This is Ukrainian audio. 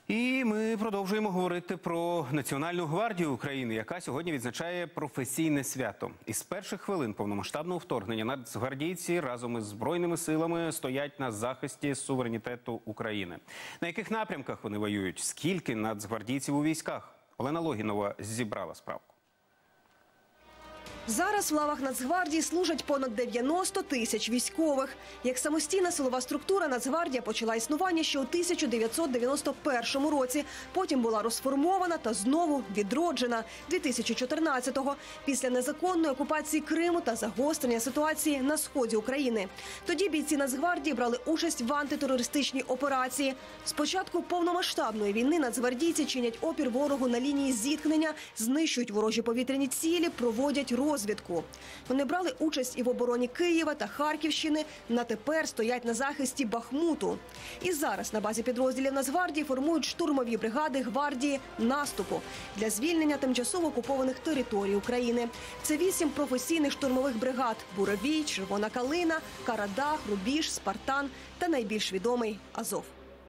І ми продовжуємо говорити про Національну гвардію України, яка сьогодні відзначає професійне свято. Із перших хвилин повномасштабного вторгнення нацгвардійці разом із Збройними силами стоять на захисті суверенітету України. На яких напрямках вони воюють? Скільки нацгвардійців у військах? Олена Логінова зібрала справку. Зараз в лавах Нацгвардії служать понад 90 тисяч військових. Як самостійна силова структура, Нацгвардія почала існування ще у 1991 році. Потім була розформована та знову відроджена 2014-го, після незаконної окупації Криму та загострення ситуації на сході України. Тоді бійці Нацгвардії брали участь в антитерористичній операції. З початку повномасштабної війни нацгвардійці чинять опір ворогу на лінії зіткнення, знищують ворожі повітряні цілі, проводять розвідку. Вони брали участь і в обороні Києва та Харківщини, на тепер стоять на захисті Бахмуту. І зараз на базі підрозділів Нацгвардії формують штурмові бригади гвардії наступу для звільнення тимчасово окупованих територій України. Це 8 професійних штурмових бригад – Буревій, Червона Калина, Карадах, Рубіж, Спартан та найбільш відомий – Азов.